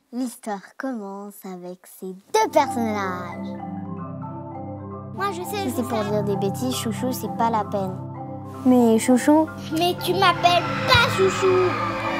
L'histoire commence avec ces deux personnages. Moi je sais. Si c'est pour dire des bêtises, Chouchou, c'est pas la peine. Mais Chouchou... Mais tu m'appelles pas Chouchou.